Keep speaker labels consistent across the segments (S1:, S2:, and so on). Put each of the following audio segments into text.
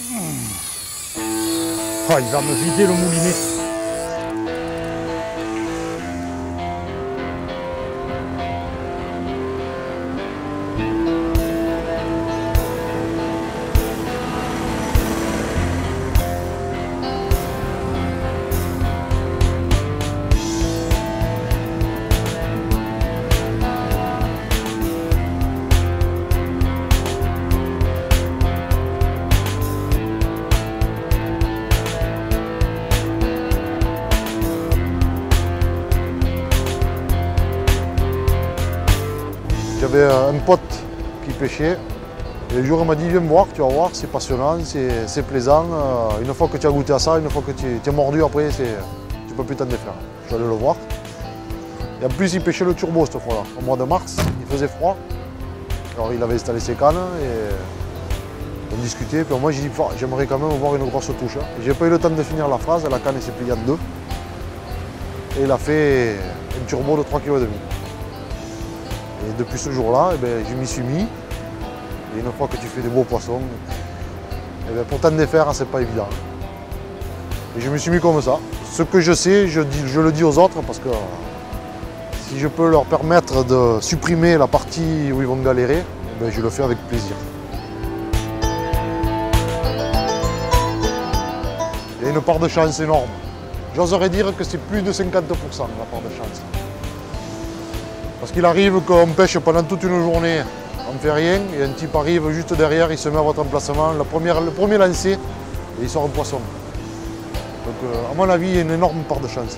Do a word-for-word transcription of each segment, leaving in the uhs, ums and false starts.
S1: Oh, il va me vider le moulinet.
S2: J'avais un pote qui pêchait et le jour il m'a dit viens me voir, tu vas voir, c'est passionnant, c'est plaisant. Une fois que tu as goûté à ça, une fois que tu es mordu après, tu ne peux plus t'en défaire. Je suis allé le voir. Et en plus il pêchait le turbo cette fois-là, au mois de mars, il faisait froid. Alors il avait installé ses cannes et on discutait. Puis moi j'ai dit j'aimerais quand même avoir une grosse touche. J'ai pas eu le temps de finir la phrase, la canne s'est pliée en deux. Et il a fait un turbo de trois virgule cinq kilos. Et depuis ce jour-là, eh ben, je m'y suis mis. Et une fois que tu fais des beaux poissons, eh ben, pour t'en défaire, c'est pas évident. Et je me suis mis comme ça. Ce que je sais, je, dis, je le dis aux autres parce que si je peux leur permettre de supprimer la partie où ils vont galérer, eh ben, je le fais avec plaisir. Il y a une part de chance énorme. J'oserais dire que c'est plus de cinquante pour cent la part de chance. Parce qu'il arrive qu'on pêche pendant toute une journée, on ne fait rien, et un type arrive juste derrière, il se met à votre emplacement, la première, le premier lancé, et il sort un poisson. Donc euh, à mon avis, il y a une énorme part de chance.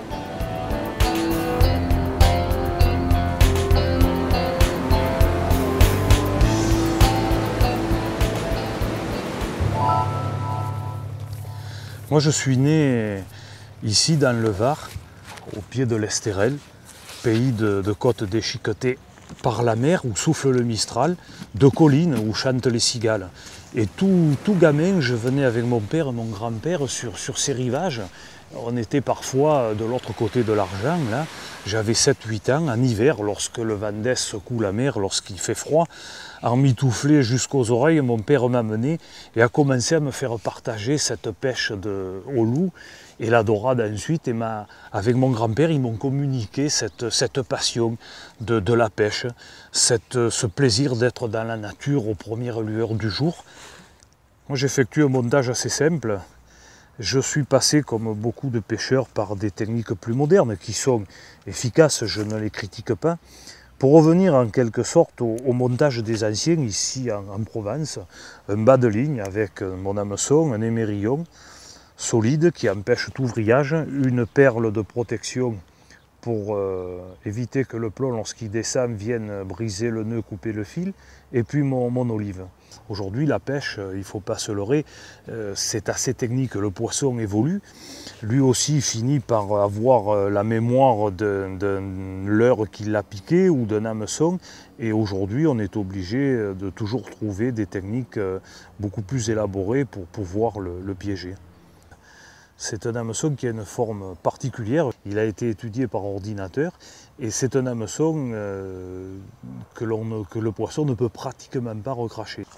S1: Moi je suis né ici dans le Var, au pied de l'Estérel, pays de, de côtes déchiquetées par la mer où souffle le Mistral, de collines où chantent les cigales. Et tout, tout gamin, je venais avec mon père et mon grand-père sur, sur ces rivages. On était parfois de l'autre côté de l'Argent, là. J'avais sept huit ans, en hiver, lorsque le vent d'est secoue la mer, lorsqu'il fait froid. En mitouflé jusqu'aux oreilles, mon père m'a mené et a commencé à me faire partager cette pêche de, au loup et la dorade ensuite. Et ma, avec mon grand-père, ils m'ont communiqué cette, cette passion de, de la pêche, cette, ce plaisir d'être dans la nature aux premières lueurs du jour. Moi, j'effectue un montage assez simple. Je suis passé, comme beaucoup de pêcheurs, par des techniques plus modernes qui sont efficaces, je ne les critique pas. Pour revenir en quelque sorte au, au montage des anciens ici en, en Provence, un bas de ligne avec mon hameçon, un émerillon solide qui empêche tout vrillage, une perle de protection pour euh, éviter que le plomb, lorsqu'il descend, vienne briser le nœud, couper le fil, et puis mon, mon olive. Aujourd'hui, la pêche, il ne faut pas se leurrer, euh, c'est assez technique, le poisson évolue. Lui aussi finit par avoir la mémoire de, de l'heure qui l'a piqué ou d'un hameçon. Et aujourd'hui, on est obligé de toujours trouver des techniques beaucoup plus élaborées pour pouvoir le, le piéger. C'est un hameçon qui a une forme particulière. Il a été étudié par ordinateur et c'est un hameçon euh, que, l'on, que le poisson ne peut pratiquement pas recracher.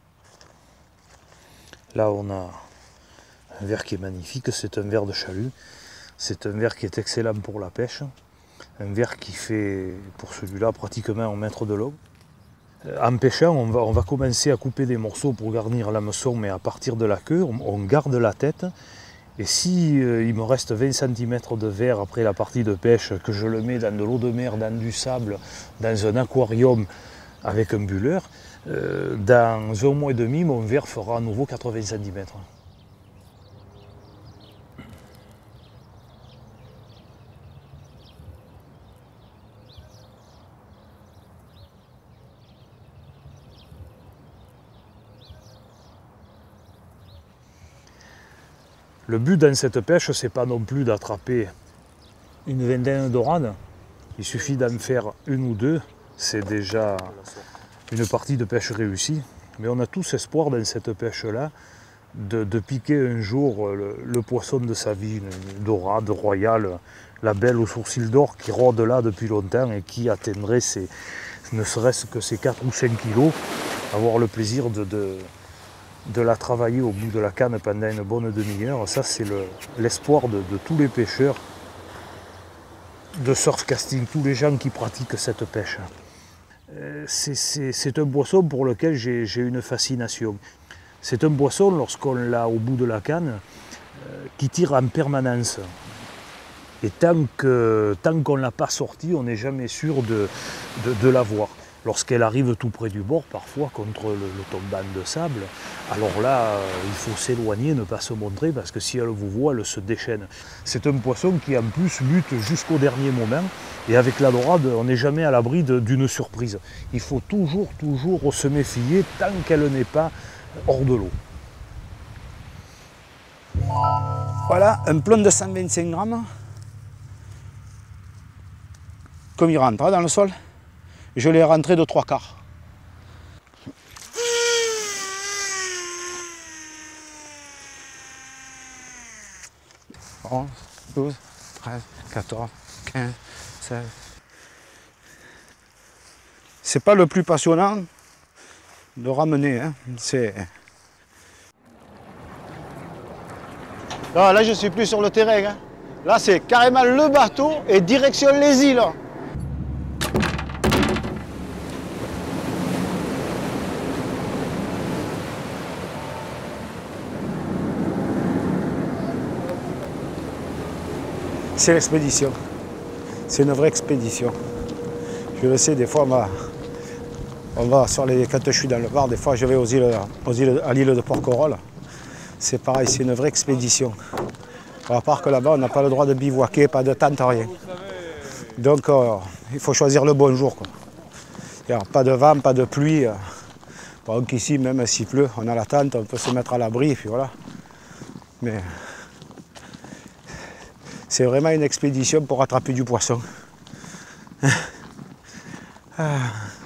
S1: Là, on a un ver qui est magnifique, c'est un ver de chalut. C'est un ver qui est excellent pour la pêche. Un ver qui fait, pour celui-là, pratiquement un mètre de long. En pêchant, on va, on va commencer à couper des morceaux pour garnir l'hameçon, mais à partir de la queue, on, on garde la tête. Et si euh, il me reste vingt centimètres de verre après la partie de pêche, que je le mets dans de l'eau de mer, dans du sable, dans un aquarium avec un bulleur, euh, dans un mois et demi, mon verre fera à nouveau quatre-vingts centimètres. Le but dans cette pêche, c'est pas non plus d'attraper une vingtaine de dorades. Il suffit d'en faire une ou deux, c'est déjà une partie de pêche réussie. Mais on a tous espoir dans cette pêche-là de, de piquer un jour le, le poisson de sa vie, une dorade royale, la belle aux sourcils d'or qui rôde là depuis longtemps et qui atteindrait ses, ne serait-ce que ses quatre ou cinq kilos, avoir le plaisir de, de de la travailler au bout de la canne pendant une bonne demi-heure. Ça, c'est l'espoir de, de tous les pêcheurs de surf casting, tous les gens qui pratiquent cette pêche. C'est un poisson pour lequel j'ai une fascination. C'est un poisson, lorsqu'on l'a au bout de la canne, euh, qui tire en permanence. Et tant qu'on tant qu'on ne l'a pas sorti, on n'est jamais sûr de, de, de la voir. Lorsqu'elle arrive tout près du bord, parfois contre le, le tombant de sable, alors là, euh, il faut s'éloigner, ne pas se montrer, parce que si elle vous voit, elle se déchaîne. C'est un poisson qui en plus lutte jusqu'au dernier moment, et avec la dorade, on n'est jamais à l'abri d'une surprise. Il faut toujours, toujours se méfier tant qu'elle n'est pas hors de l'eau.
S3: Voilà, un plomb de cent vingt-cinq grammes. Comme il rentre dans le sol, je l'ai rentré de trois quarts. onze, douze, treize, quatorze, quinze, seize. C'est pas le plus passionnant de ramener, hein. C'est... Non, là je suis plus sur le terrain, hein. Là c'est carrément le bateau et direction les îles. C'est l'expédition. C'est une vraie expédition. Je le sais, des fois, on va, on va sur les, quand je suis dans le Var, des fois je vais aux îles, aux îles, à l'île de Porquerolles. C'est pareil, c'est une vraie expédition. À part que là-bas, on n'a pas le droit de bivouaquer, pas de tente, rien. Donc, euh, il faut choisir le bon jour, quoi. Alors, pas de vent, pas de pluie. Donc ici, même s'il pleut, on a la tente, on peut se mettre à l'abri, et puis voilà. Mais c'est vraiment une expédition pour attraper du poisson. Ah.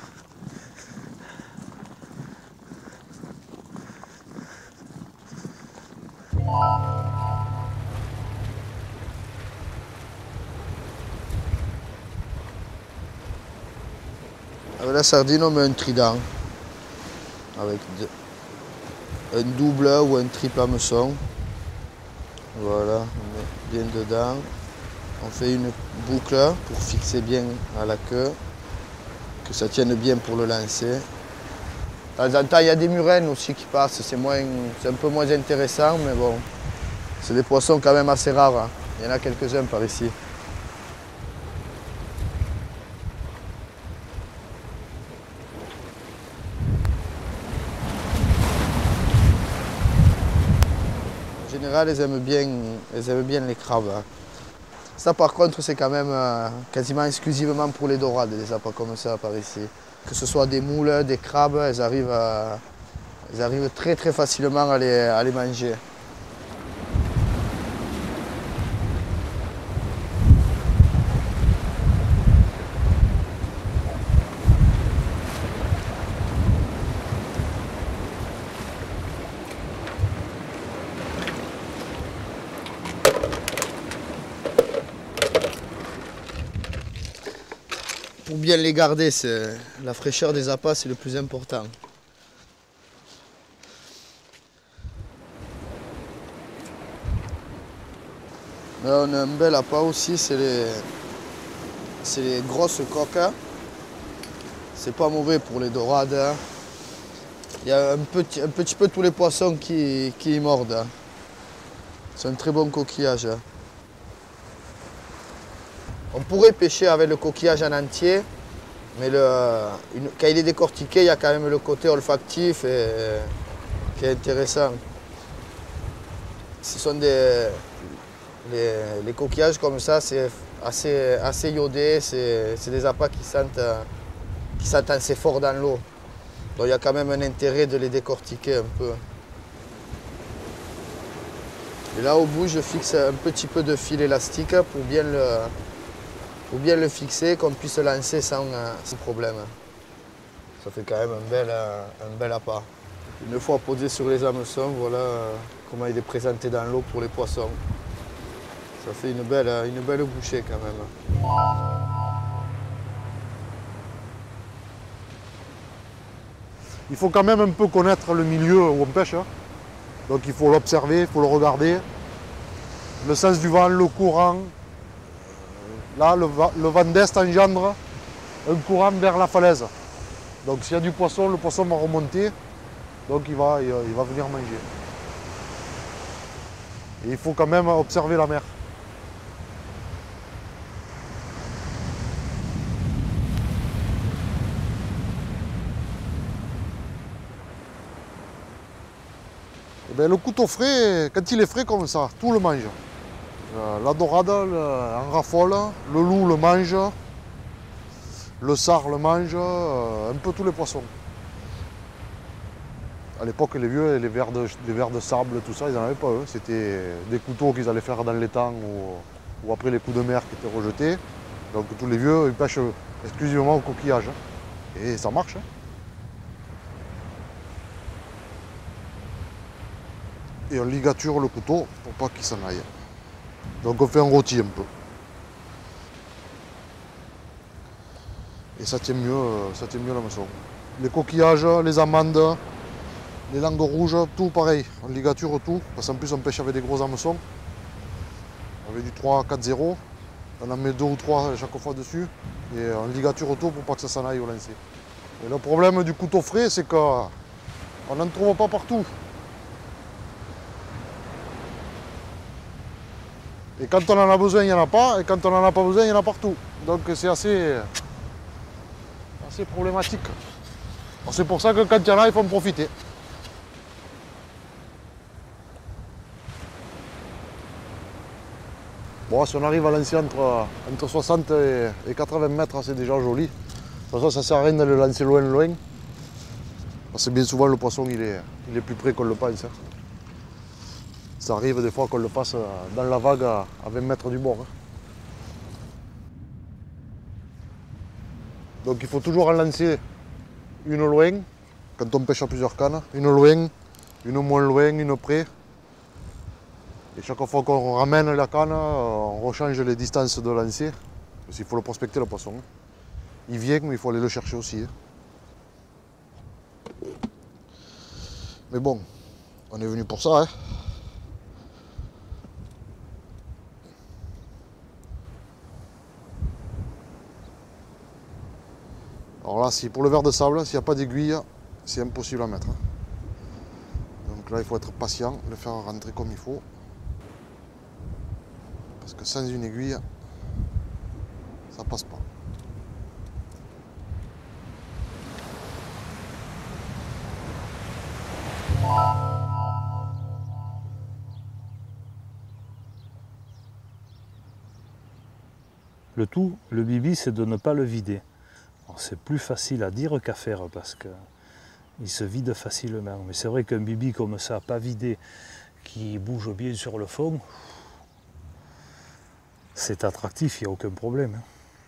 S4: Avec la sardine, on met un trident avec un double ou un triple hameçon. Voilà, on met bien dedans. On fait une boucle pour fixer bien à la queue, que ça tienne bien pour le lancer. De temps en temps, il y a des murènes aussi qui passent, c'est un peu moins intéressant, mais bon, c'est des poissons quand même assez rares, hein. Il y en a quelques-uns par ici. En général, elles aiment bien, elles aiment bien les crabes, hein. Ça par contre, c'est quand même euh, quasiment exclusivement pour les dorades, les appâts comme ça par ici. Que ce soit des moules, des crabes, elles arrivent, à, elles arrivent très très facilement à les, à les manger. Pour bien les garder, la fraîcheur des appâts, c'est le plus important. Là, on a un bel appât aussi, c'est les, les grosses coques. C'est pas mauvais pour les dorades. Il y a un petit, un petit peu tous les poissons qui, qui y mordent. C'est un très bon coquillage. On pourrait pêcher avec le coquillage en entier, mais le, une, quand il est décortiqué, il y a quand même le côté olfactif et, qui est intéressant. Ce sont des les, les coquillages comme ça, c'est assez, assez iodé, c'est des appâts qui sentent, qui sentent assez fort dans l'eau. Donc il y a quand même un intérêt de les décortiquer un peu. Et là au bout, je fixe un petit peu de fil élastique pour bien le Pour bien le fixer, qu'on puisse lancer sans, euh, sans problème. Ça fait quand même un bel, euh, un bel appât. Une fois posé sur les hameçons, voilà euh, comment il est présenté dans l'eau pour les poissons. Ça fait une belle, une belle bouchée quand même.
S2: il faut quand même un peu connaître le milieu où on pêche. Hein. Donc il faut l'observer, il faut le regarder. Le sens du vent, le courant. Là, le, le vent d'est engendre un courant vers la falaise. Donc s'il y a du poisson, le poisson va remonter. Donc il va, il, il va venir manger. Et il faut quand même observer la mer. Et bien, le couteau frais, quand il est frais comme ça, tout le mange. Euh, la dorade le, en raffole, le loup le mange, le sard le mange, euh, un peu tous les poissons. À l'époque, les vieux, les vers, de, les vers de sable, tout ça, ils n'en avaient pas eux. C'était des couteaux qu'ils allaient faire dans l'étang ou, ou après les coups de mer qui étaient rejetés. Donc tous les vieux, ils pêchent exclusivement au coquillage. Et ça marche. Hein. Et on ligature le couteau pour pas qu'il s'en aille. Donc on fait un rôti un peu. Et ça tient mieux, ça tient mieux l'hameçon. Les coquillages, les amandes, les langues rouges, tout pareil. On ligature tout, parce qu'en plus on pêche avec des gros hameçons. Avec du trois quatre zéro. On en met deux ou trois chaque fois dessus. Et on ligature tout pour pas que ça s'en aille au lancer. Et le problème du couteau frais, c'est qu'on n'en trouve pas partout. Et quand on en a besoin, il n'y en a pas. Et quand on n'en a pas besoin, il y en a partout. Donc c'est assez, assez problématique. C'est pour ça que quand il y en a, il faut en profiter. Bon, si on arrive à lancer entre, entre soixante et quatre-vingts mètres, c'est déjà joli. De toute façon, ça ne sert à rien de le lancer loin, loin. Parce que bien souvent, le poisson, il est, il est plus près qu'on le pense. Hein. Ça arrive des fois qu'on le passe dans la vague à vingt mètres du bord. Donc il faut toujours en lancer une loin, quand on pêche à plusieurs cannes. Une loin, une moins loin, une près. Et chaque fois qu'on ramène la canne, on rechange les distances de lancer. Parce qu'il faut le prospecter le poisson. Il vient, mais il faut aller le chercher aussi. Mais bon, on est venu pour ça. Hein. Alors là, si pour le ver de sable, s'il n'y a pas d'aiguille, c'est impossible à mettre. Donc là, il faut être patient, le faire rentrer comme il faut. Parce que sans une aiguille, ça passe pas.
S1: Le tout, le bibi, c'est de ne pas le vider. C'est plus facile à dire qu'à faire parce qu'il se vide facilement. Mais c'est vrai qu'un bibi comme ça, pas vidé, qui bouge bien sur le fond, c'est attractif, il n'y a aucun problème.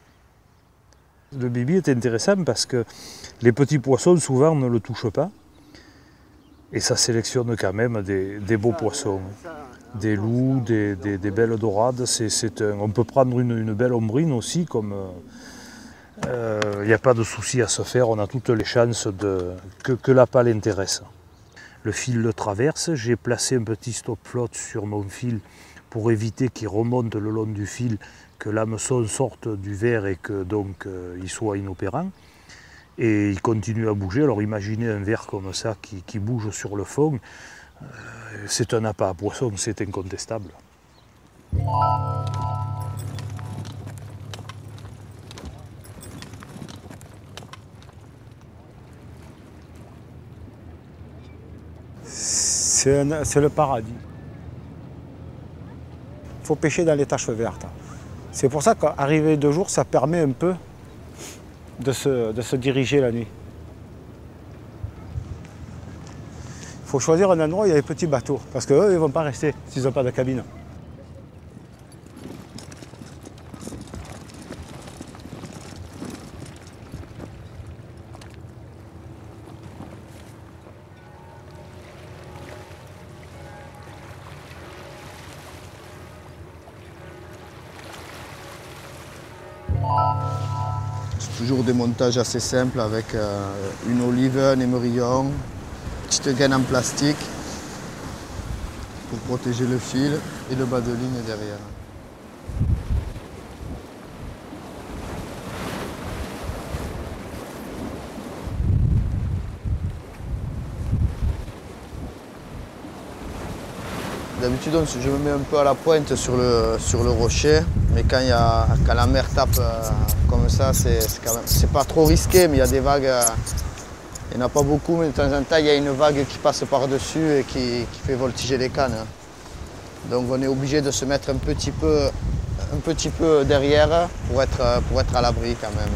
S1: Le bibi est intéressant parce que les petits poissons souvent ne le touchent pas et ça sélectionne quand même des, des beaux poissons. Des loups, des, des, des belles dorades. C'est, c'est un, on peut prendre une, une belle ombrine aussi comme... Il euh, n'y a pas de souci à se faire, on a toutes les chances de, que, que la pâle intéresse. Le fil le traverse, j'ai placé un petit stop flotte sur mon fil pour éviter qu'il remonte le long du fil, que l'hameçon sorte du verre et que donc euh, il soit inopérant. Et il continue à bouger, alors imaginez un verre comme ça qui, qui bouge sur le fond, euh, c'est un appât à poisson, c'est incontestable.
S3: C'est le paradis. Il faut pêcher dans les taches vertes. C'est pour ça qu'arriver de jour, ça permet un peu de se, de se diriger la nuit. Il faut choisir un endroit où il y a des petits bateaux, parce qu'eux, ils ne vont pas rester s'ils n'ont pas de cabine.
S4: Toujours des montages assez simples avec euh, une olive, un émerillon, une petite gaine en plastique pour protéger le fil et le bas de ligne derrière. D'habitude, je me mets un peu à la pointe sur le, sur le rocher, mais quand, y a, quand la mer tape euh, comme ça, c'est pas trop risqué, mais il y a des vagues, euh, il n'y en a pas beaucoup, mais de temps en temps, il y a une vague qui passe par-dessus et qui, qui fait voltiger les cannes. Donc on est obligé de se mettre un petit peu, un petit peu derrière pour être, pour être à l'abri quand même.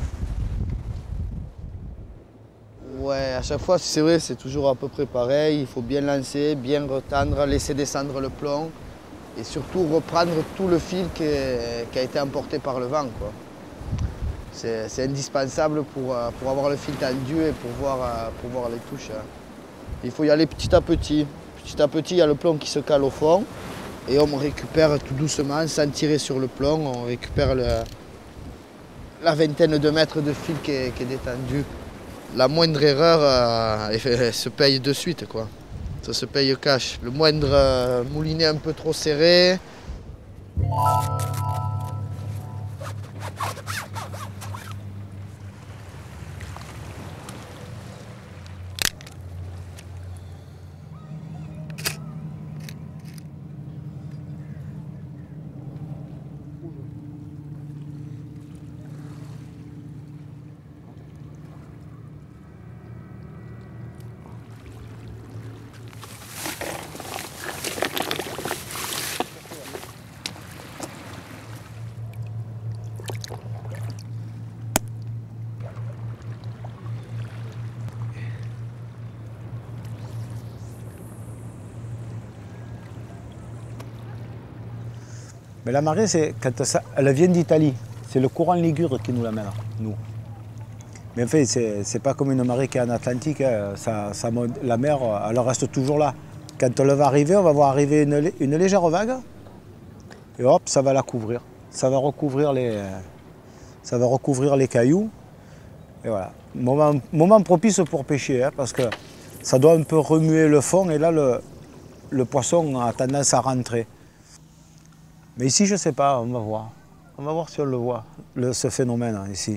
S4: Ouais, à chaque fois, c'est vrai, c'est toujours à peu près pareil. Il faut bien lancer, bien retendre, laisser descendre le plomb et surtout reprendre tout le fil qui, est, qui a été emporté par le vent. C'est indispensable pour, pour avoir le fil tendu et pour voir, pour voir les touches. Il faut y aller petit à petit. Petit à petit, il y a le plomb qui se cale au fond et on récupère tout doucement, sans tirer sur le plomb, on récupère le, la vingtaine de mètres de fil qui est, qui est détendu. La moindre erreur euh, se paye de suite, quoi. Ça se paye cash. Le moindre euh, moulinet un peu trop serré.
S3: Mais la marée, c'est quand ça, elle vient d'Italie. C'est le courant Ligure qui nous l'amène, nous. Mais en fait, c'est pas comme une marée qui est en Atlantique. Hein. Ça, ça, la mer, elle reste toujours là. Quand elle va arriver, on va voir arriver une, une légère vague. Et hop, ça va la couvrir. Ça va recouvrir les, ça va recouvrir les cailloux. Et voilà. Moment, moment propice pour pêcher, hein, parce que ça doit un peu remuer le fond. Et là, le, le poisson a tendance à rentrer. Mais ici, je ne sais pas, on va voir. On va voir si on le voit, le, ce phénomène hein, ici.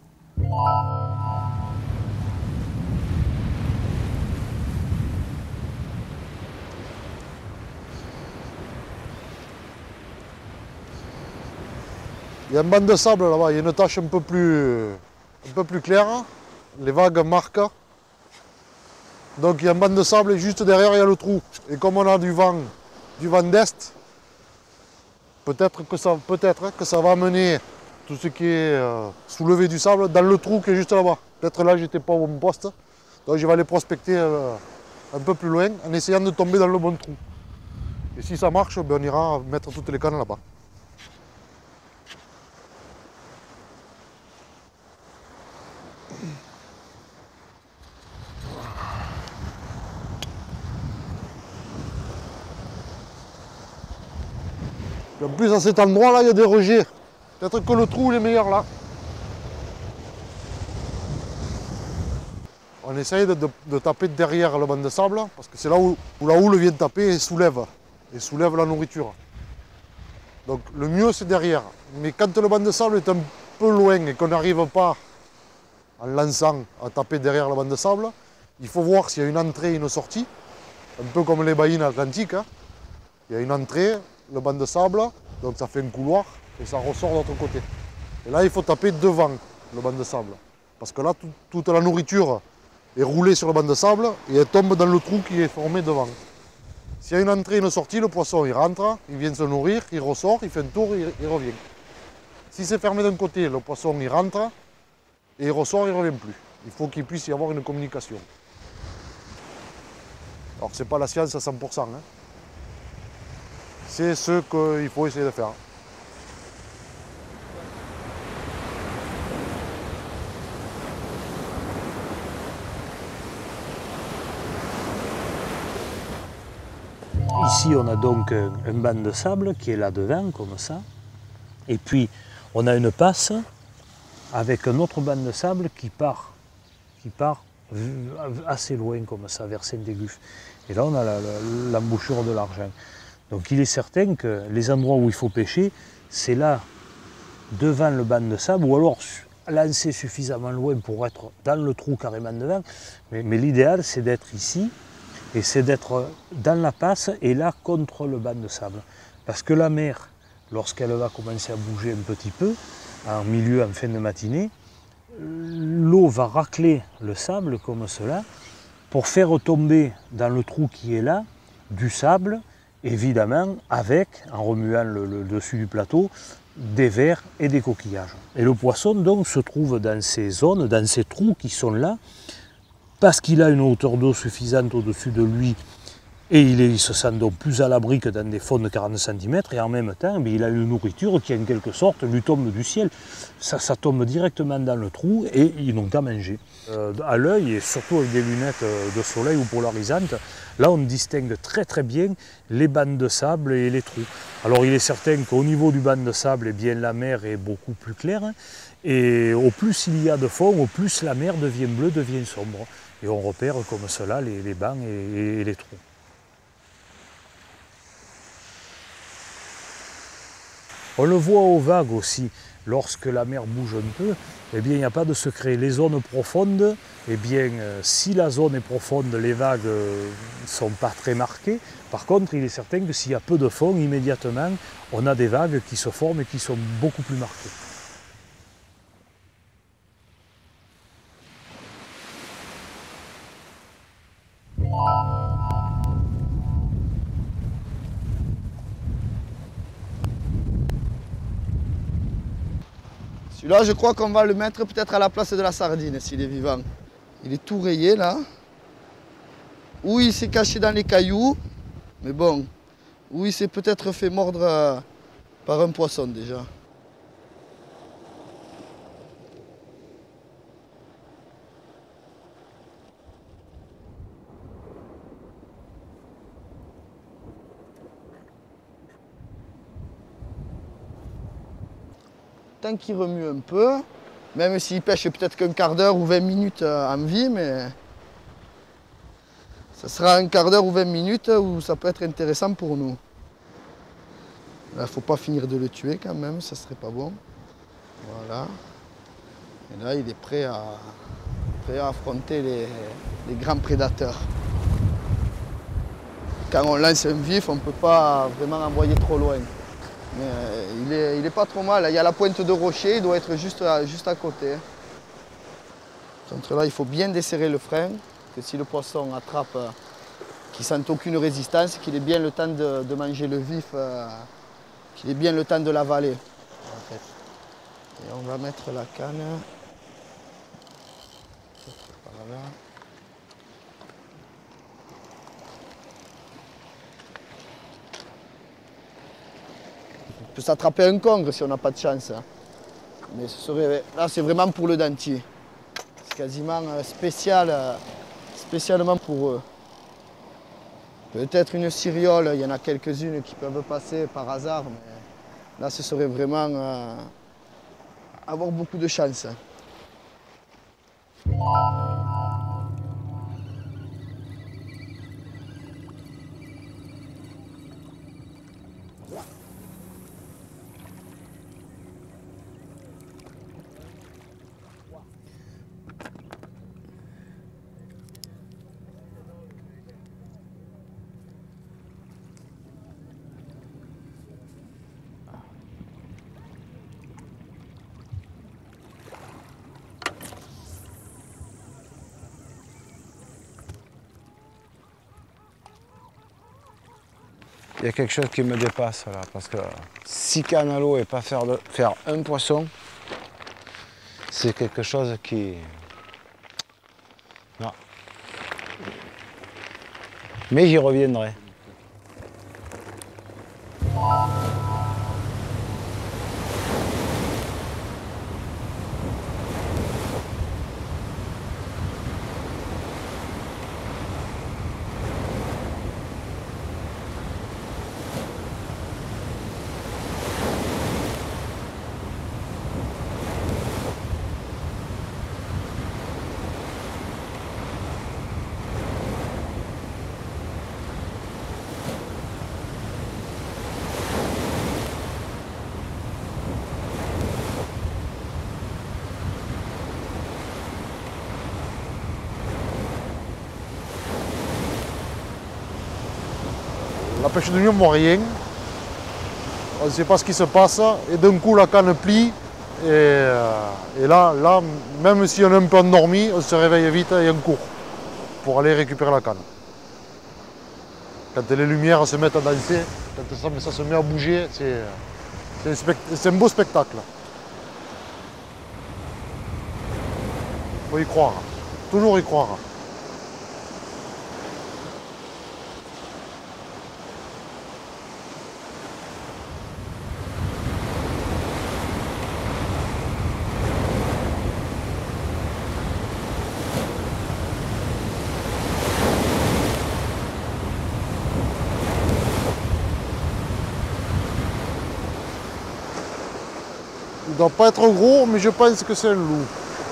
S2: Il y a une bande de sable là-bas, il y a une tache un peu plus, un peu plus claire. Les vagues marquent. Donc il y a une bande de sable et juste derrière il y a le trou. Et comme on a du vent, du vent d'est, peut-être que, peut que ça va amener tout ce qui est euh, soulevé du sable dans le trou qui est juste là-bas. Peut-être là j'étais pas au bon poste. Donc je vais aller prospecter euh, un peu plus loin en essayant de tomber dans le bon trou. Et si ça marche, ben, on ira mettre toutes les cannes là-bas. En plus, à cet endroit-là, il y a des rejets. Peut-être que le trou il est meilleur là. On essaye de, de, de taper derrière le banc de sable, parce que c'est là où, où la houle vient taper et soulève, et soulève la nourriture. Donc le mieux c'est derrière. Mais quand le banc de sable est un peu loin et qu'on n'arrive pas, en lançant, à taper derrière le banc de sable, il faut voir s'il y a une entrée et une sortie, un peu comme les baïnes atlantiques. Hein. Il y a une entrée, le banc de sable, donc ça fait un couloir et ça ressort de l'autre côté. Et là, il faut taper devant le banc de sable. Parce que là, tout, toute la nourriture est roulée sur le banc de sable et elle tombe dans le trou qui est formé devant. S'il y a une entrée et une sortie, le poisson il rentre, il vient se nourrir, il ressort, il fait un tour, il, il revient. Si c'est fermé d'un côté, le poisson il rentre et il ressort, il ne revient plus. Il faut qu'il puisse y avoir une communication. Alors c'est pas la science à cent pour cent. Hein. C'est ce qu'il faut essayer de faire.
S1: Ici, on a donc un, un banc de sable qui est là devant, comme ça. Et puis, on a une passe avec un autre banc de sable qui part, qui part assez loin comme ça, vers Saint-Éguf. Et là, on a l'embouchure de l'Argent. Donc il est certain que les endroits où il faut pêcher, c'est là, devant le banc de sable, ou alors lancer suffisamment loin pour être dans le trou carrément devant. Mais, mais l'idéal, c'est d'être ici, et c'est d'être dans la passe, et là, contre le banc de sable. Parce que la mer, lorsqu'elle va commencer à bouger un petit peu, en milieu, en fin de matinée, l'eau va racler le sable comme cela, pour faire tomber dans le trou qui est là, du sable, évidemment, avec, en remuant le, le dessus du plateau, des vers et des coquillages. Et le poisson donc se trouve dans ces zones, dans ces trous qui sont là, parce qu'il a une hauteur d'eau suffisante au-dessus de lui, et il, est, il se sent donc plus à l'abri que dans des fonds de quarante centimètres, et en même temps, bien, il a une nourriture qui en quelque sorte lui tombe du ciel. Ça, ça tombe directement dans le trou et ils n'ont qu'à manger. Euh, à l'œil, et surtout avec des lunettes de soleil ou polarisantes, là on distingue très très bien les bancs de sable et les trous. Alors il est certain qu'au niveau du banc de sable, eh bien, la mer est beaucoup plus claire, et au plus il y a de fond, au plus la mer devient bleue, devient sombre. Et on repère comme cela les, les bancs et, et les trous. On le voit aux vagues aussi, lorsque la mer bouge un peu, eh bien, il n'y a pas de secret. Les zones profondes, eh bien, si la zone est profonde, les vagues ne sont pas très marquées. Par contre, il est certain que s'il y a peu de fond, immédiatement, on a des vagues qui se forment et qui sont beaucoup plus marquées.
S4: Celui-là, je crois qu'on va le mettre peut-être à la place de la sardine, s'il est vivant. Il est tout rayé, là. Ou il s'est caché dans les cailloux, mais bon. Ou il s'est peut-être fait mordre par un poisson, déjà. Tant qu'il remue un peu, même s'il pêche peut-être qu'un quart d'heure ou vingt minutes en vie, mais ça sera un quart d'heure ou vingt minutes où ça peut être intéressant pour nous. Il ne faut pas finir de le tuer quand même, ça serait pas bon. Voilà. Et là, il est prêt à, prêt à affronter les, les grands prédateurs. Quand on lance un vif, on ne peut pas vraiment envoyer trop loin. Mais il est, il est pas trop mal. Il y a la pointe de rocher, il doit être juste à, juste à côté. Contre là, il faut bien desserrer le frein, que si le poisson attrape, qu'il ne sente aucune résistance, qu'il ait bien le temps de, de manger le vif, euh, qu'il ait bien le temps de l'avaler. En fait. Et on va mettre la canne par là. On peut s'attraper un congre si on n'a pas de chance. Mais ce serait, là, c'est vraiment pour le dentier. C'est quasiment spécial, spécialement pour eux. Peut-être une cyriole, il y en a quelques-unes qui peuvent passer par hasard, mais là, ce serait vraiment euh, avoir beaucoup de chance.
S3: Il y a quelque chose qui me dépasse là, parce que six cannes à l'eau et pas faire, de, faire un poisson, c'est quelque chose qui... Non. Mais j'y reviendrai.
S2: la pêche de nuit, on ne voit rien. On ne sait pas ce qui se passe. Et d'un coup, la canne plie. Et, euh, et là, là, même si on est un peu endormi, on se réveille vite et on court pour aller récupérer la canne. Quand les lumières se mettent à danser, quand ça, ça se met à bouger, c'est un, un beau spectacle. Il faut y croire, toujours y croire. Il ne doit pas être gros, mais je pense que c'est un loup.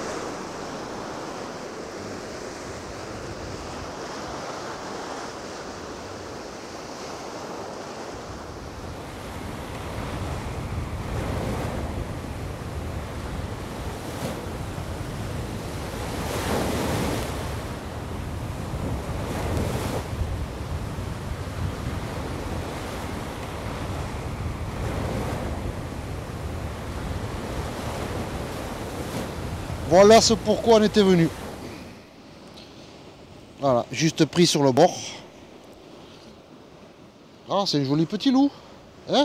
S2: Voilà ce pourquoi on était venu. Voilà, juste pris sur le bord. Ah, c'est un joli petit loup. Hein?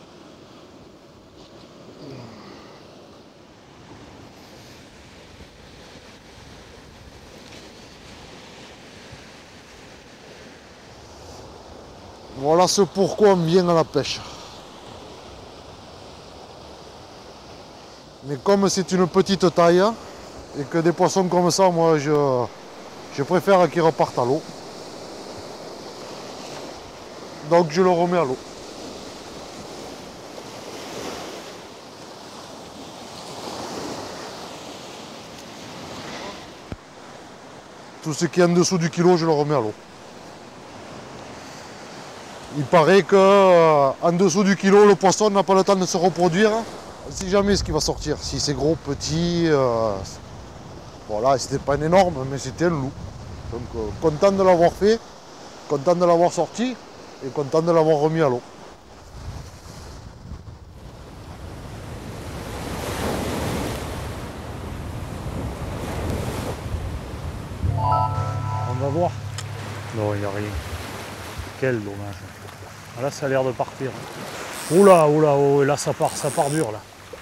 S2: Voilà ce pourquoi on vient à la pêche. Mais comme c'est une petite taille, et que des poissons comme ça, moi je, je préfère qu'ils repartent à l'eau. Donc je le remets à l'eau. Tout ce qui est en dessous du kilo, je le remets à l'eau. Il paraît que euh, en dessous du kilo, le poisson n'a pas le temps de se reproduire. On ne sait jamais ce qui va sortir. Si c'est gros, petit. Euh, voilà, c'était pas un énorme, mais c'était un loup. Donc euh, content de l'avoir fait, content de l'avoir sorti et content de l'avoir remis à l'eau.
S1: On va voir. Non, il n'y a rien. Quel dommage. Ah, là, ça a l'air de partir. Oula, oula, oh, là, ça part, ça part dur, là.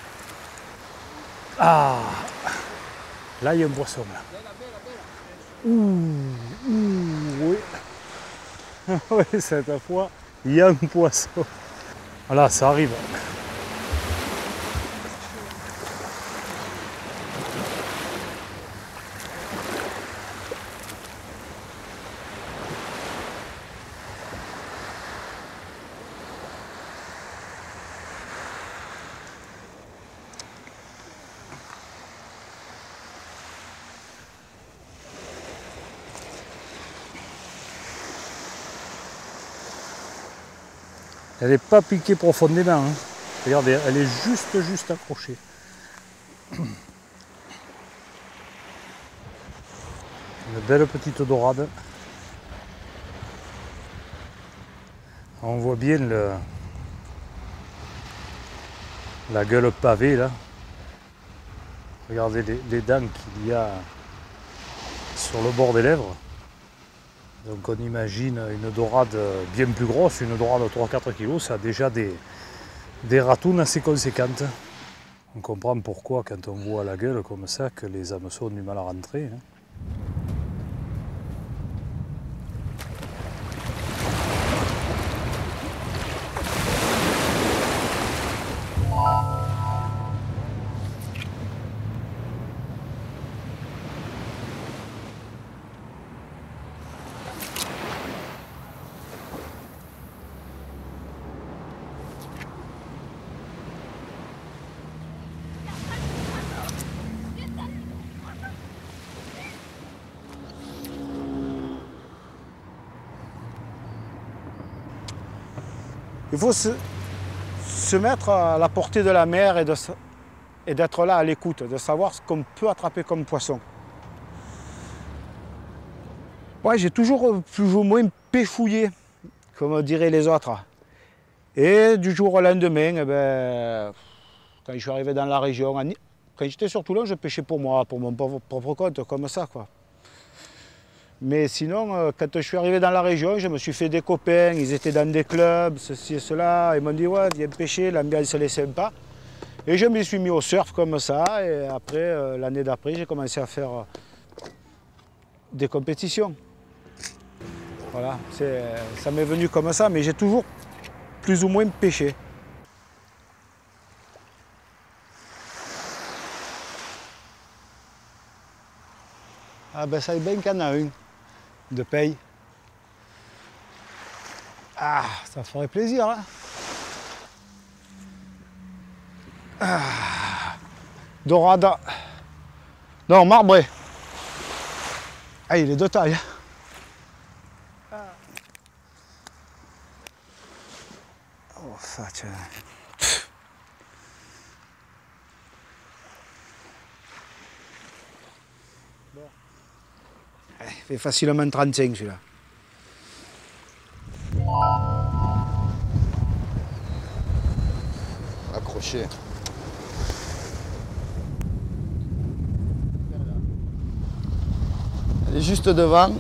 S1: Ah, là, il y a un poisson, là. Ouh, ouh, oui. Oui, cette fois, il y a un poisson. Voilà, ça arrive. Elle n'est pas piquée profondément. Hein. Regardez, elle est juste, juste accrochée. Une belle petite dorade. On voit bien le, la gueule pavée là. Regardez les, les dents qu'il y a sur le bord des lèvres. Donc on imagine une dorade bien plus grosse, une dorade de trois à quatre kilos, ça a déjà des, des ratounes assez conséquentes. On comprend pourquoi quand on voit la gueule comme ça que les hameçons ont du mal à rentrer. Hein.
S3: Il faut se, se mettre à la portée de la mer et, de, et d'être là à l'écoute, de savoir ce qu'on peut attraper comme poisson. Ouais, j'ai toujours plus ou moins péfouillé comme diraient les autres. Et du jour au lendemain, eh ben, quand je suis arrivé dans la région, quand j'étais sur Toulon, je pêchais pour moi, pour mon propre compte, comme ça, quoi. Mais sinon, quand je suis arrivé dans la région, je me suis fait des copains, ils étaient dans des clubs, ceci et cela. Ils m'ont dit, ouais, viens pêcher, l'ambiance elle est sympa. Et je me suis mis au surf comme ça. Et après, l'année d'après, j'ai commencé à faire des compétitions. Voilà, ça m'est venu comme ça, mais j'ai toujours plus ou moins pêché. Ah ben ça est bien qu'il y en a une de paye. Ah, ça ferait plaisir, hein. Ah, dorada. Non, marbré. Ah, il est de taille. Ah. Oh, ça, tiens. Bon. Il fait facilement trente-cinq celui-là.
S4: Accroché. Elle est juste devant.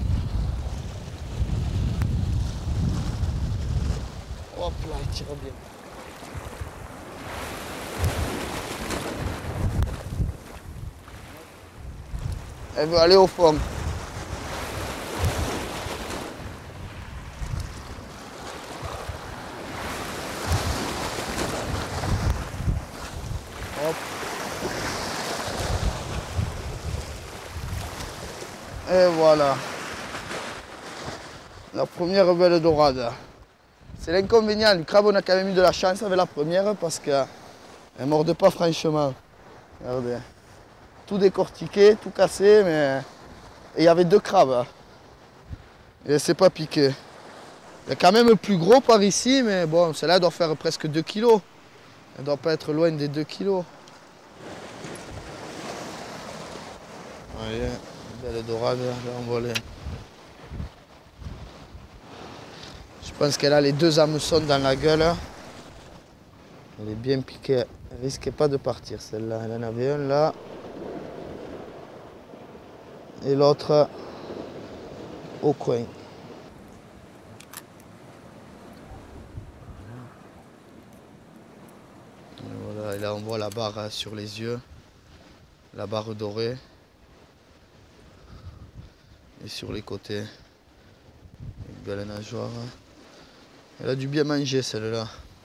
S4: Hop là, il tire bien. Elle veut aller au fond. Hop. Et voilà. La première belle dorade. C'est l'inconvénient. Le crabe, on a quand même eu de la chance avec la première parce qu'elle ne mordait pas franchement. Regardez. Tout décortiqué, tout cassé, mais il y avait deux crabes. Et elle s'est pas piquée. Il y a quand même plus gros par ici, mais bon, celle-là doit faire presque deux kilos. Elle doit pas être loin des deux kilos. Voyez, belle dorade, envolée. Je pense qu'elle a les deux hameçons dans la gueule. Elle est bien piquée. Elle risquait pas de partir celle-là. Elle en avait un là. Et l'autre au coin. Et voilà, et là on voit la barre sur les yeux, la barre dorée. Et sur les côtés, une belle nageoire. Elle a dû bien manger celle-là.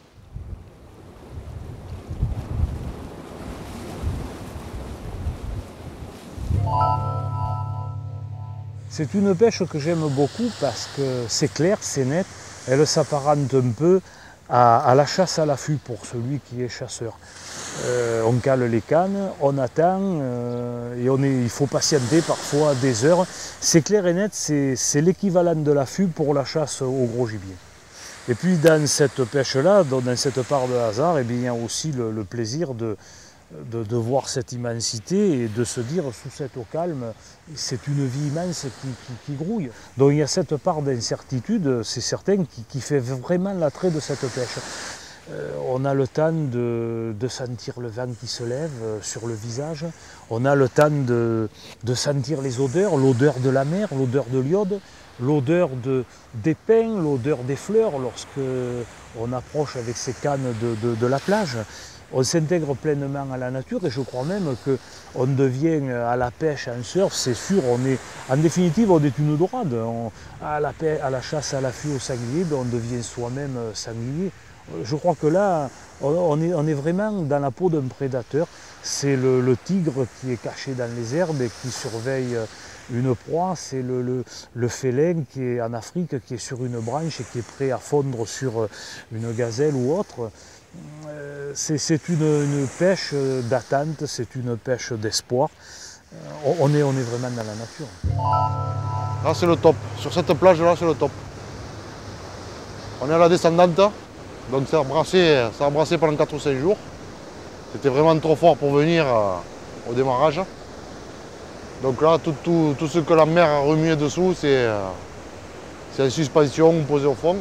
S1: C'est une pêche que j'aime beaucoup parce que c'est clair, c'est net, elle s'apparente un peu à, à la chasse à l'affût pour celui qui est chasseur. Euh, on cale les cannes, on attend euh, et on est, il faut patienter parfois des heures. C'est clair et net, c'est l'équivalent de l'affût pour la chasse au gros gibier. Et puis dans cette pêche-là, dans cette part de hasard, eh bien, il y a aussi le, le plaisir de, De, de voir cette immensité et de se dire sous cette eau calme, c'est une vie immense qui, qui, qui grouille. Donc il y a cette part d'incertitude, c'est certain, qui, qui fait vraiment l'attrait de cette pêche. Euh, on a le temps de, de sentir le vent qui se lève euh, sur le visage, on a le temps de, de sentir les odeurs, l'odeur de la mer, l'odeur de l'iode, l'odeur de, des pins, l'odeur des fleurs lorsque on approche avec ses cannes de, de, de la plage. On s'intègre pleinement à la nature et je crois même qu'on devient à la pêche, en surf, c'est sûr, on est, en définitive on est une dorade. On, à, la pêche, à la chasse à l'affût au sanglier, on devient soi-même sanglier. Je crois que là, on est, on est vraiment dans la peau d'un prédateur. C'est le, le tigre qui est caché dans les herbes et qui surveille une proie, c'est le, le, le félin qui est en Afrique, qui est sur une branche et qui est prêt à fondre sur une gazelle ou autre. C'est une, une pêche d'attente, c'est une pêche d'espoir. On est, on est vraiment dans la nature.
S2: Là c'est le top, sur cette plage là c'est le top. On est à la descendante, donc ça a brassé, ça a brassé pendant quatre ou cinq jours. C'était vraiment trop fort pour venir euh, au démarrage. Donc là tout, tout, tout ce que la mer a remué dessous c'est euh, en suspension posé au fond.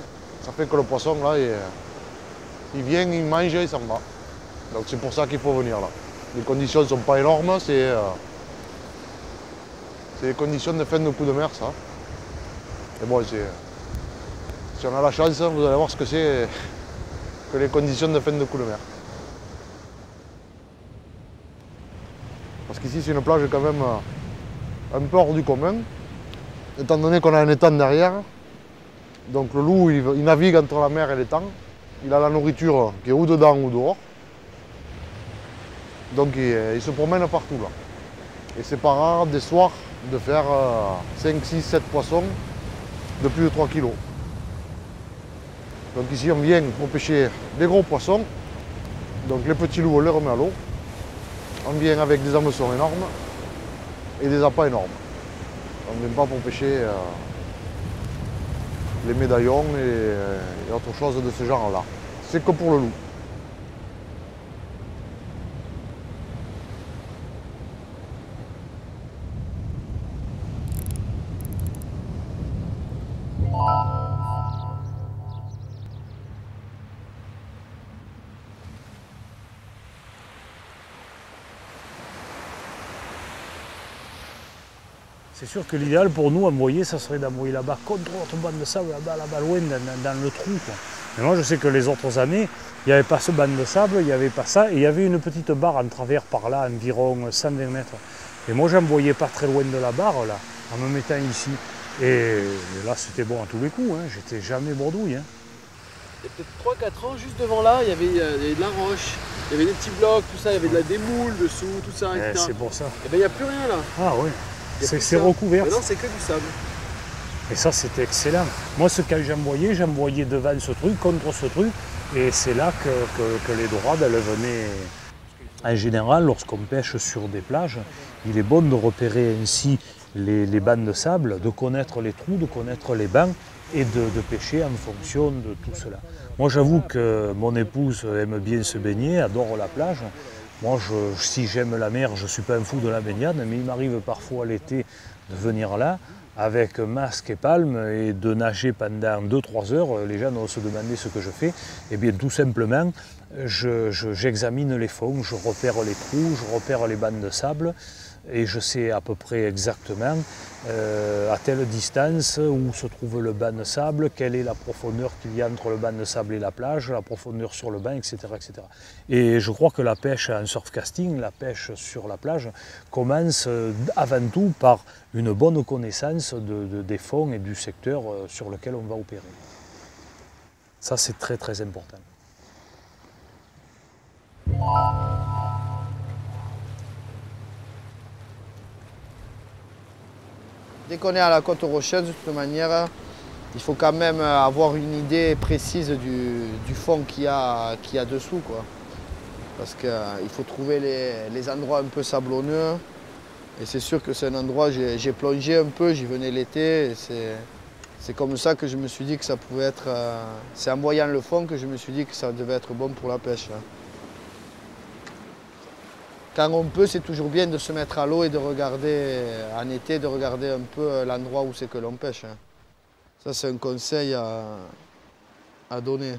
S2: Ça fait que le poisson, là, il, il vient, il mange et il s'en va. Donc c'est pour ça qu'il faut venir là. Les conditions ne sont pas énormes, c'est euh, les conditions de fin de coup de mer, ça. Et bon, si on a la chance, vous allez voir ce que c'est que les conditions de fin de coup de mer. Parce qu'ici, c'est une plage quand même un peu hors du commun, étant donné qu'on a un étang derrière. Donc le loup, il, il navigue entre la mer et l'étang. Il a la nourriture qui est ou dedans ou dehors. Donc il, il se promène partout là. Et c'est pas rare des soirs de faire euh, cinq, six, sept poissons de plus de trois kilos. Donc ici on vient pour pêcher des gros poissons. Donc les petits loups on les remet à l'eau. On vient avec des hameçons énormes et des appâts énormes. On ne vient pas pour pêcher euh, les médaillons et, et autre chose de ce genre là. C'est que pour le loup.
S1: C'est sûr que l'idéal pour nous, envoyer, ça serait d'envoyer là-bas contre notre banc de sable, là-bas, là-bas loin, dans, dans le trou, quoi. Mais moi, je sais que les autres années, il n'y avait pas ce banc de sable, il n'y avait pas ça, et il y avait une petite barre en travers par là, environ cent vingt mètres. Et moi, j'envoyais pas très loin de la barre, là, en me mettant ici. Et, et là, c'était bon à tous les coups, hein. J'étais jamais bordouille. Hein.
S5: Il y a peut-être trois quatre ans, juste devant là, il y, avait, il y avait de la roche, il y avait des petits blocs, tout ça, il y avait de la démoule dessous, tout ça, et cetera.
S1: C'est pour ça.
S5: Et bien, il n'y a plus rien là.
S1: Ah oui. C'est
S5: ça.
S1: recouvert.
S5: Maintenant, c'est que du sable.
S1: Et ça, c'était excellent. Moi, ce que j'envoyais, j'envoyais devant ce truc, contre ce truc, et c'est là que, que, que les dorades, elles venaient. En général, lorsqu'on pêche sur des plages, il est bon de repérer ainsi les, les bancs de sable, de connaître les trous, de connaître les bancs, et de, de pêcher en fonction de tout cela. Moi, j'avoue que mon épouse aime bien se baigner, adore la plage. Moi, je, si j'aime la mer, je ne suis pas un fou de la baignade, mais il m'arrive parfois l'été de venir là, avec masque et palme, et de nager pendant deux trois heures. Les gens vont se demander ce que je fais. Eh bien, tout simplement, je, je, j'examine les fonds, je repère les trous, je repère les bancs de sable, et je sais à peu près exactement euh, à telle distance où se trouve le banc de sable, quelle est la profondeur qu'il y a entre le banc de sable et la plage, la profondeur sur le banc, et cetera, et cetera. Et je crois que la pêche en surfcasting, la pêche sur la plage, commence avant tout par une bonne connaissance de, de, des fonds et du secteur sur lequel on va opérer. Ça, c'est très très important.
S4: Dès qu'on est à la côte rocheuse, de toute manière, il faut quand même avoir une idée précise du, du fond qu'il y a, qu'il y a dessous, quoi. Parce qu'il faut trouver les, les endroits un peu sablonneux. Et c'est sûr que c'est un endroit, j'ai plongé un peu, j'y venais l'été. C'est comme ça que je me suis dit que ça pouvait être... C'est en voyant le fond que je me suis dit que ça devait être bon pour la pêche. Quand on peut, c'est toujours bien de se mettre à l'eau et de regarder, en été, de regarder un peu l'endroit où c'est que l'on pêche. Ça, c'est un conseil à, à donner.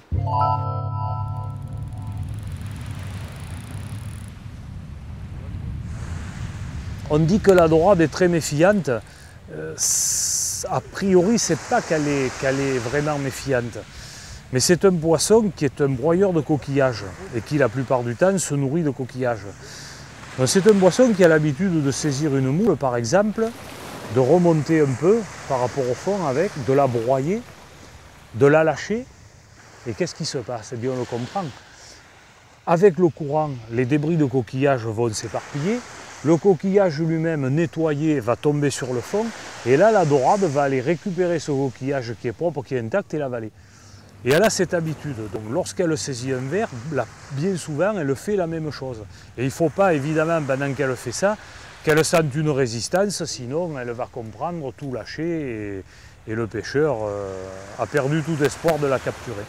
S1: On dit que la dorade est très méfiante. Euh, a priori, c'est pas qu'elle est, qu'elle est vraiment méfiante. Mais c'est un poisson qui est un broyeur de coquillages et qui, la plupart du temps, se nourrit de coquillages. C'est un poisson qui a l'habitude de saisir une moule, par exemple, de remonter un peu par rapport au fond avec, de la broyer, de la lâcher. Et qu'est-ce qui se passe? Eh bien, on le comprend. Avec le courant, les débris de coquillage vont s'éparpiller. Le coquillage lui-même nettoyé va tomber sur le fond. Et là, la dorade va aller récupérer ce coquillage qui est propre, qui est intact, et l'avaler. Et elle a cette habitude, donc lorsqu'elle saisit un verre, là, bien souvent elle fait la même chose. Et il ne faut pas évidemment, pendant qu'elle fait ça, qu'elle sente une résistance, sinon elle va comprendre, tout lâcher, et, et le pêcheur euh, a perdu tout espoir de la capturer.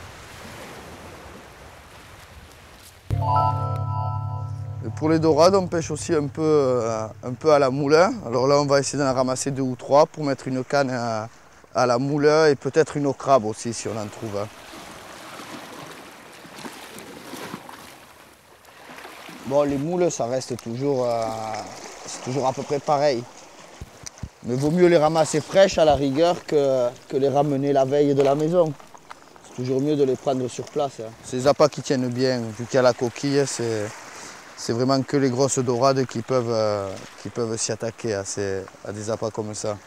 S4: Et pour les dorades, on pêche aussi un peu, un peu à la moulin. Alors là, on va essayer d'en ramasser deux ou trois pour mettre une canne à, à la moule et peut-être une au crabe aussi si on en trouve. Hein. Bon, les moules, ça reste toujours, euh, c'est toujours à peu près pareil. Mais vaut mieux les ramasser fraîches à la rigueur que, que les ramener la veille de la maison. C'est toujours mieux de les prendre sur place. Hein. C'est des appâts qui tiennent bien, vu qu'il y a la coquille, c'est, c'est vraiment que les grosses dorades qui peuvent, euh, qui peuvent s'y attaquer à, ces, à des appâts comme ça.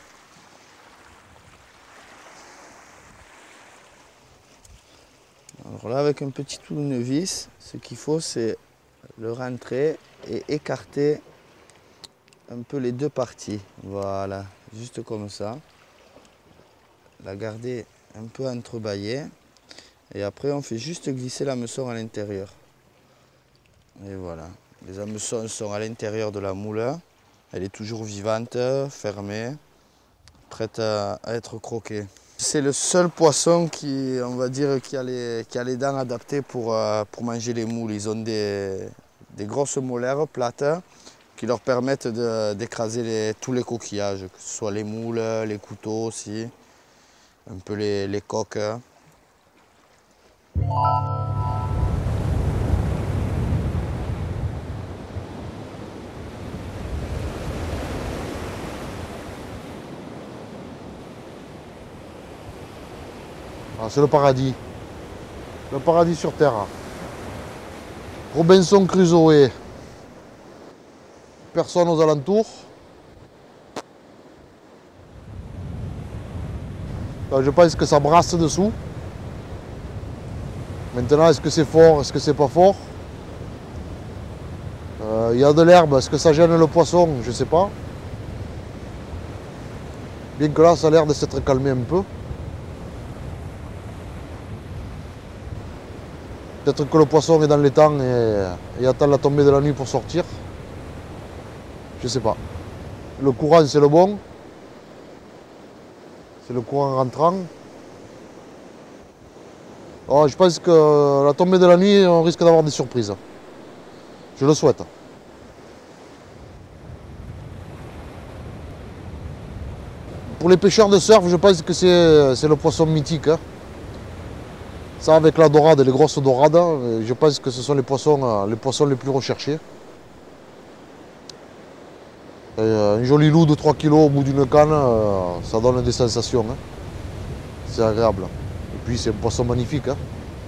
S4: Alors là, avec un petit tournevis, ce qu'il faut, c'est le rentrer et écarter un peu les deux parties. Voilà, juste comme ça. La garder un peu entrebâillée. Et après, on fait juste glisser l'hameçon à l'intérieur. Et voilà. Les hameçons sont à l'intérieur de la moule. Elle est toujours vivante, fermée, prête à, à être croquée. C'est le seul poisson qui, on va dire, qui a les, qui a les dents adaptées pour, euh, pour manger les moules. Ils ont des, des grosses molaires plates qui leur permettent d'écraser tous les coquillages, que ce soit les moules, les couteaux aussi, un peu les, les coques.
S2: C'est le paradis. Le paradis sur terre. Robinson Crusoe. Personne aux alentours. Alors, je pense que ça brasse dessous. Maintenant, est-ce que c'est fort, est-ce que c'est pas fort? Il euh, y a de l'herbe, est-ce que ça gêne le poisson? Je sais pas. Bien que là, ça a l'air de s'être calmé un peu. Peut-être que le poisson est dans les temps et, et attend la tombée de la nuit pour sortir. Je sais pas. Le courant, c'est le bon. C'est le courant rentrant. Oh, je pense que la tombée de la nuit, on risque d'avoir des surprises. Je le souhaite. Pour les pêcheurs de surf, je pense que c'est le poisson mythique. Hein. Ça, avec la dorade, les grosses dorades, je pense que ce sont les poissons les, poissons les plus recherchés. Et un joli loup de trois kilos au bout d'une canne, ça donne des sensations. Hein. C'est agréable. Et puis c'est un poisson magnifique. Hein.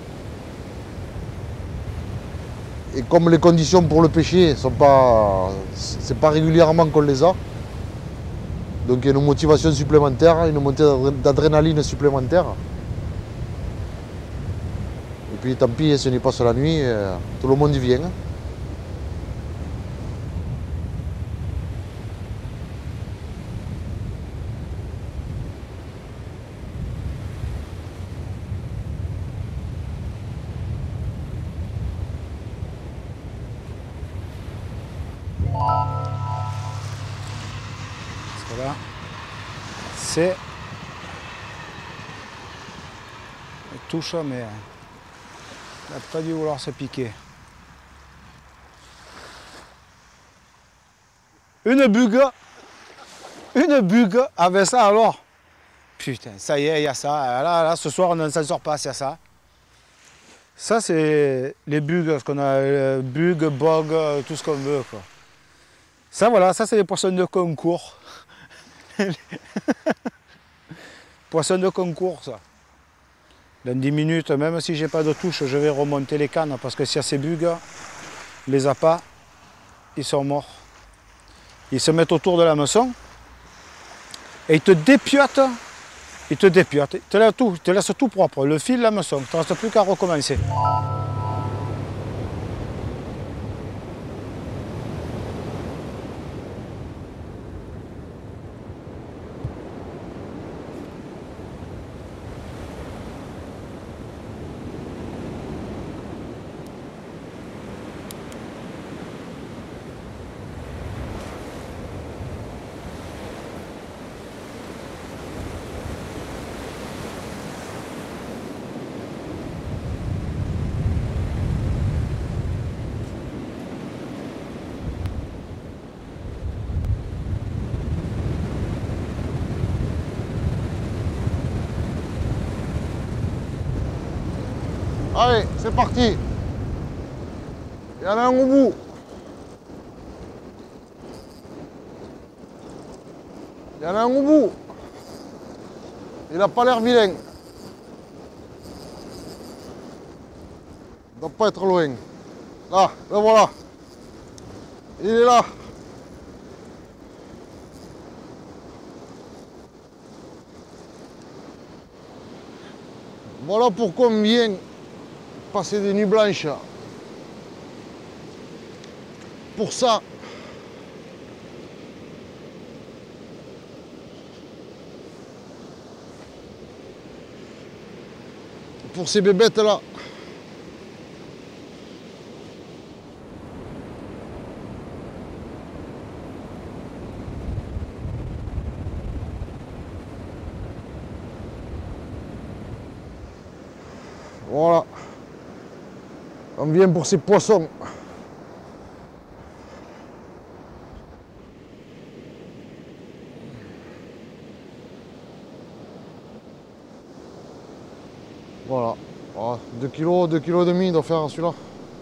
S2: Et comme les conditions pour le pêcher, sont pas, c'est pas régulièrement qu'on les a. Donc il y a une motivation supplémentaire, une montée d'adrénaline supplémentaire. Et puis tant pis, si on y passe la nuit, tout le monde y vient.
S3: Voilà. C'est... Elle touche, mais elle n'a pas dû vouloir se piquer. Une bugue. Une bugue avec ça alors. Putain, ça y est, il y a ça. Là, là, ce soir, on ne s'en sort pas, c'est ça. Ça, c'est les bugs, ce qu'on a, bugs, bogues, tout ce qu'on veut, quoi. Ça, voilà, ça, c'est les poissons de concours. Poisson de concours, ça. Dans dix minutes, même si j'ai pas de touche, je vais remonter les cannes parce que s'il y a ces bugs, les appâts, ils sont morts. Ils se mettent autour de l'hameçon et ils te dépiotent. Ils te dépiotent. Ils te laissent tout, ils te laissent tout propre. Le fil, l'hameçon. Il ne te reste plus qu'à recommencer.
S2: Allez, c'est parti. Il y en a un au bout. Il y en a un au bout. Il n'a pas l'air vilain. Il ne doit pas être loin. Là, le voilà. Il est là. Voilà pourquoi on vient passer des nuits blanches. Pour ça. Pour ces bébêtes là. Voilà. On vient pour ces poissons. Voilà. Voilà. deux kilos, deux kilos et demi il doit faire celui-là.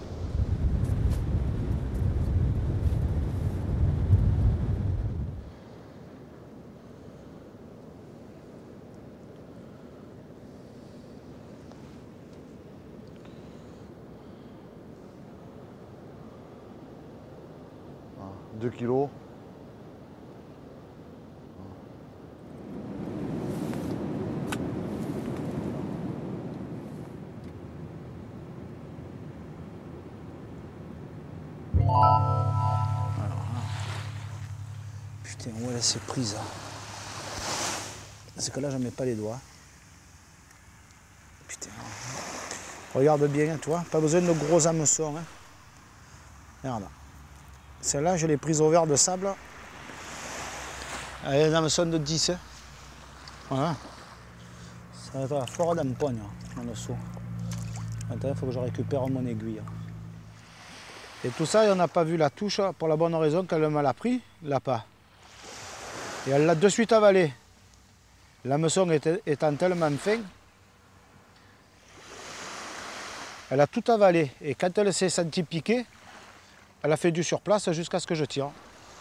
S2: deux kilos.
S3: Putain, où elle s'est prise. C'est que là, j'en mets pas les doigts. Putain. Regarde bien, toi. Pas besoin de gros hameçons. Hein. Regarde. Celle-là, je l'ai prise au verre de sable. Elle est un hameçon de dix. Hein. Voilà. Ça va être la flore d'empoigne en dessous. Maintenant, il faut que je récupère mon aiguille. Et tout ça, on n'a pas vu la touche pour la bonne raison qu'elle me l'a pris, l'appât. Et elle l'a de suite avalé. L'hameçon étant tellement fin, elle a tout avalé. Et quand elle s'est sentie piquer, elle a fait du surplace jusqu'à ce que je tire.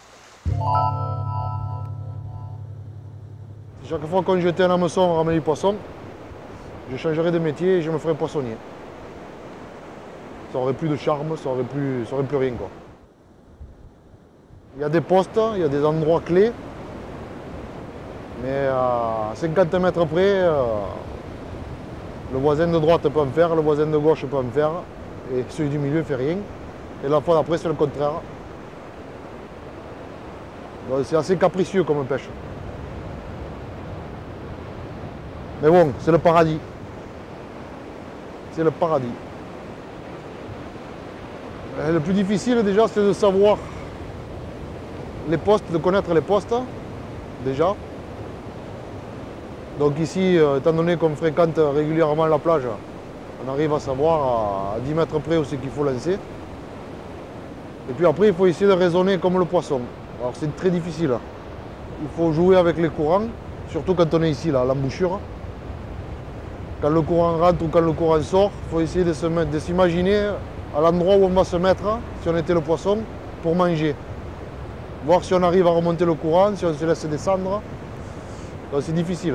S2: Chaque fois qu'on jetait un hameçon, on ramenait du poisson, je changerais de métier et je me ferais poissonnier. Ça aurait plus de charme, ça aurait plus, ça aurait plus rien, quoi. Il y a des postes, il y a des endroits clés, mais à cinquante mètres près, euh, le voisin de droite peut en faire, le voisin de gauche peut en faire, et celui du milieu ne fait rien. Et la fois d'après, c'est le contraire. C'est assez capricieux comme pêche. Mais bon, c'est le paradis. C'est le paradis. Et le plus difficile déjà, c'est de savoir les postes, de connaître les postes, déjà. Donc ici, étant donné qu'on fréquente régulièrement la plage, on arrive à savoir à dix mètres près où c'est qu'il faut lancer. Et puis après, il faut essayer de raisonner comme le poisson. Alors c'est très difficile. Il faut jouer avec les courants, surtout quand on est ici, là, à l'embouchure. Quand le courant rentre ou quand le courant sort, il faut essayer de s'imaginer à l'endroit où on va se mettre, si on était le poisson, pour manger. Voir si on arrive à remonter le courant, si on se laisse descendre. Donc c'est difficile.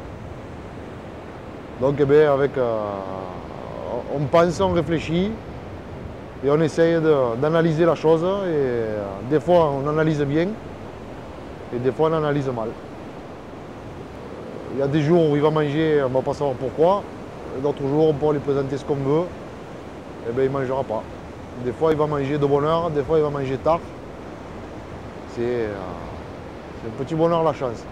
S2: Donc eh bien, avec, euh, on pense, on réfléchit. Et on essaye d'analyser la chose, et euh, des fois on analyse bien, et des fois on analyse mal. Il y a des jours où il va manger, on ne va pas savoir pourquoi, et d'autres jours on peut lui présenter ce qu'on veut, et bien il ne mangera pas. Des fois il va manger de bonne heure, des fois il va manger tard. C'est euh, un petit bonheur la chance.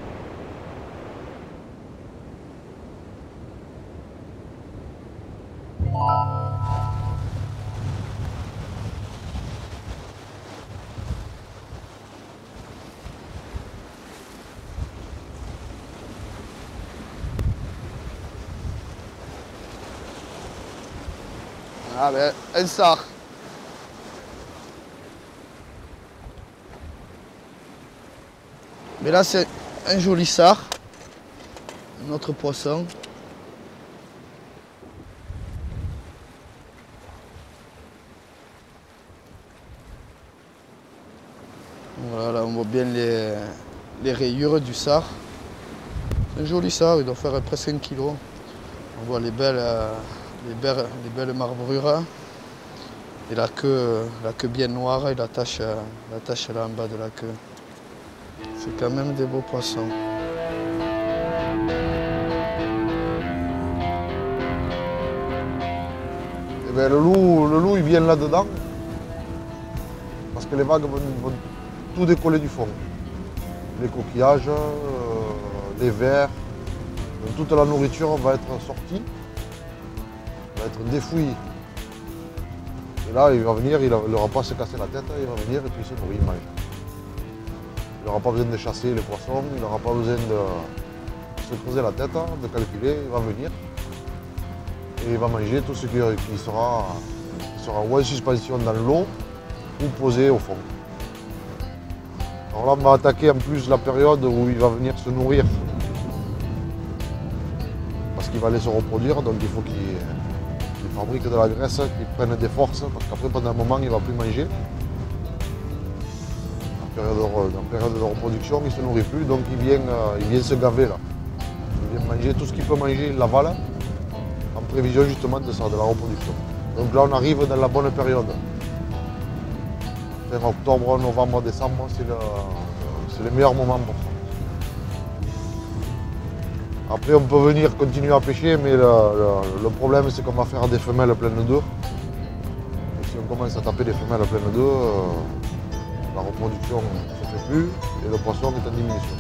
S4: Ah ben, un sard. Mais là, c'est un joli sard. Un autre poisson. on voit bien les, les rayures du sard. C'est un joli sard, il doit faire presque un kilo. On voit les belles, les belles, les belles marbrures. Et la queue, la queue bien noire et la tache, la tache là en bas de la queue. C'est quand même des beaux poissons.
S2: Et bien, le loup, le loup il vient là-dedans parce que les vagues vont, vont tout décoller du fond. Les coquillages, euh, les vers, donc toute la nourriture va être sortie, va être défouillée. Et là, il va venir, il n'aura pas à se casser la tête, il va venir et puis il se nourrit, il mange. Il n'aura pas besoin de chasser les poissons, il n'aura pas besoin de se creuser la tête, de calculer, il va venir. Et il va manger tout ce qui, qui, sera, qui sera ou en suspension dans l'eau ou posé au fond. Alors là, on va attaquer en plus la période où il va venir se nourrir. Parce qu'il va aller se reproduire, donc il faut qu'il qu fabrique de la graisse, qu'il prenne des forces, parce qu'après, pendant un moment, il ne va plus manger. En période, de, en période de reproduction, il ne se nourrit plus, donc il vient, il vient se gaver là. Il vient manger tout ce qu'il peut manger, il l'avale, en prévision justement de ça, de la reproduction. Donc là, on arrive dans la bonne période. Fin octobre, novembre, décembre, c'est le, le meilleur moment pour ça. Après, on peut venir continuer à pêcher, mais le, le, le problème, c'est qu'on va faire des femelles pleines d'œufs. Et si on commence à taper des femelles pleines d'œufs, euh, la reproduction ne se fait plus et le poisson est en diminution.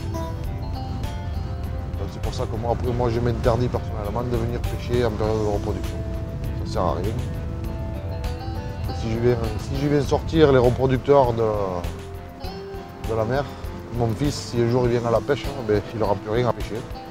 S2: C'est pour ça que moi, après, moi, je m'interdis personnellement de venir pêcher en période de reproduction. Ça ne sert à rien. Et si je viens, si je viens sortir les reproducteurs de, de la mer, mon fils, si un jour il vient à la pêche, ben, il n'aura plus rien à pêcher.